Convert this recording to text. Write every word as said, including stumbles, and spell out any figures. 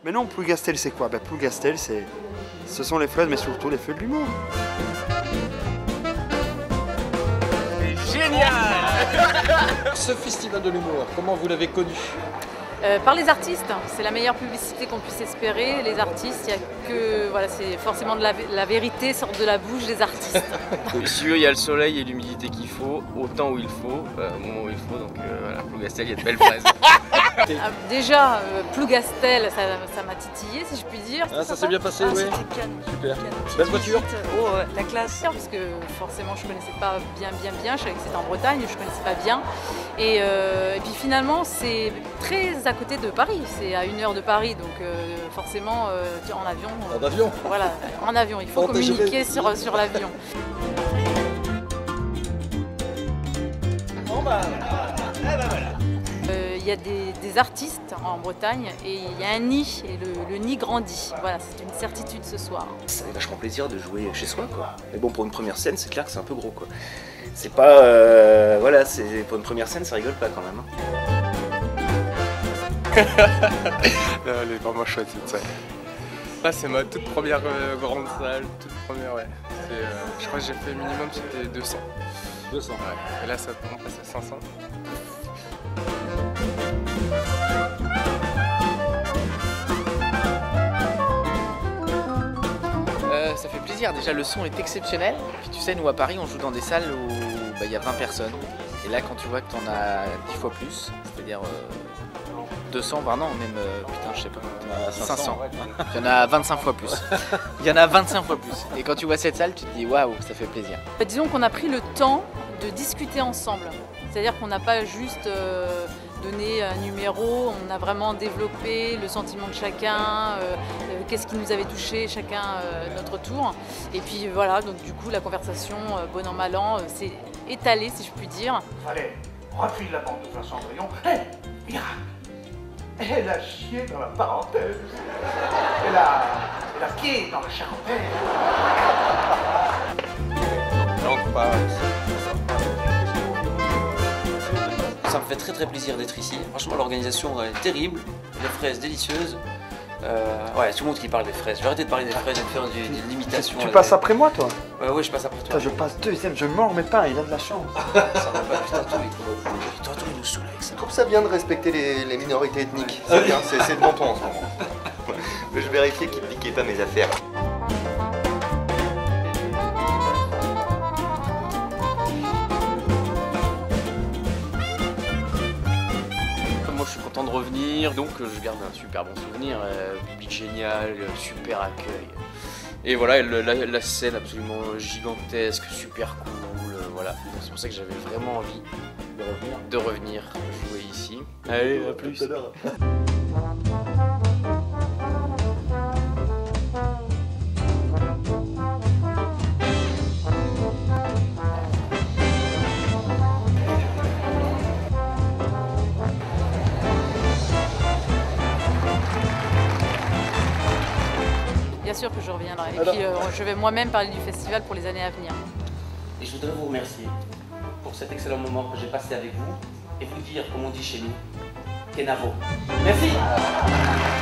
Mais non, Plougastel, c'est quoi? Ben, Plougastel, c'est, ce sont les fraises, mais surtout les feux de l'humour. Génial. Ce festival de l'humour, comment vous l'avez connu? Euh, par les artistes, c'est la meilleure publicité qu'on puisse espérer. Les artistes, il y a que, voilà, c'est forcément de la, la vérité sort de la bouche des artistes. Monsieur, il y a le soleil et l'humidité qu'il faut, au temps où il faut, euh, au moment où il faut, donc euh, voilà, Plougastel, il y a de belles fraises. Ah, déjà, euh, Plougastel, ça, ça m'a titillé, si je puis dire. Ah, ça s'est bien passé, ah, oui. C'était canon. Super. Canon. Belle voiture. Oh, ouais, la classe, parce que forcément, je connaissais pas bien, bien, bien. Je savais que c'était en Bretagne, je connaissais pas bien. Et, euh, et puis finalement, c'est très à côté de Paris. C'est à une heure de Paris, donc euh, forcément, euh, en avion. En avion. Voilà, en avion. Il faut Bon, communiquer sur, sur l'avion. Bon bah, eh ben voilà. Il y a des, des artistes en Bretagne et il y a un nid et le, le nid grandit. Voilà, c'est une certitude ce soir. Ça fait vachement plaisir de jouer chez soi, quoi. Mais bon, pour une première scène, c'est clair que c'est un peu gros, quoi. C'est pas... Euh, voilà, c'est pour une première scène, ça rigole pas quand même. Elle est vraiment chouette cette scène. Là, c'est ma toute première euh, grande salle, toute première, ouais. Euh, je crois que j'ai fait minimum, c'était deux cents. deux cents. Ouais. Et là, ça, on passe à cinq cents. Euh, ça fait plaisir, déjà le son est exceptionnel. Puis tu sais, nous à Paris, on joue dans des salles où bah, y a vingt personnes. Et là, quand tu vois que t'en as dix fois plus, c'est-à-dire euh, deux cents, voire non, même, euh, putain, je sais pas, cinq cents. Il y en a vingt-cinq fois plus. Il y en a vingt-cinq fois plus. Et quand tu vois cette salle, tu te dis waouh, ça fait plaisir. Bah, disons qu'on a pris le temps de discuter ensemble. C'est-à-dire qu'on n'a pas juste euh, donné un numéro, on a vraiment développé le sentiment de chacun, euh, euh, qu'est-ce qui nous avait touché chacun euh, notre tour. Et puis voilà, donc du coup la conversation, euh, bon an mal an, euh, s'est étalée si je puis dire. Allez, refile la bande de Cendrillon. Hé, miracle! Elle a chié dans la parenthèse. Elle a, elle a pied dans la charentaise. Donc, pas... Ça me fait très très plaisir d'être ici. Franchement, l'organisation est terrible, les fraises délicieuses. Euh, ouais, tout le monde qui parle des fraises. Je vais arrêter de parler des fraises et de faire du, de l'imitation. Tu passes après moi, toi? Ouais, ouais, je passe après toi. Putain, je passe deuxième, je mords mes pains, il a de la chance. Ça va pas, putain, toi, il toi, il nous saoule avec ça. Je trouve ça bien de respecter les, les minorités ethniques. C'est bien, c'est de bon ton en ce moment. Mais je vérifiais qu'il piquait pas mes affaires. Moi je suis content de revenir, donc je garde un super bon souvenir, euh, public génial, super accueil. Et voilà, la, la, la scène absolument gigantesque, super cool, euh, voilà. C'est pour ça que j'avais vraiment envie de revenir, de revenir jouer ici. Allez, à plus. Bien sûr que je reviendrai. Et Alors... puis euh, je vais moi-même parler du festival pour les années à venir. Et je voudrais vous remercier pour cet excellent moment que j'ai passé avec vous et vous dire, comme on dit chez nous, Kenavo. Merci.